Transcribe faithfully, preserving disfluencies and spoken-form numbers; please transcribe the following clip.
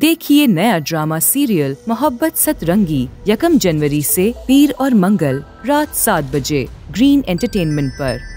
देखिए नया drama serial मोहब्बत सतरंगी यकम जनवरी से पीर और मंगल रात सात बजे ग्रीन एंटरटेनमेंट पर।